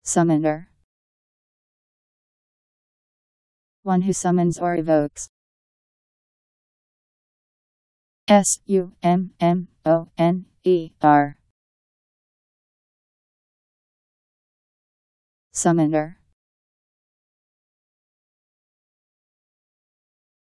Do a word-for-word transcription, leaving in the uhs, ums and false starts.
Summoner. One who summons or evokes. S U M M O N E R. Summoner.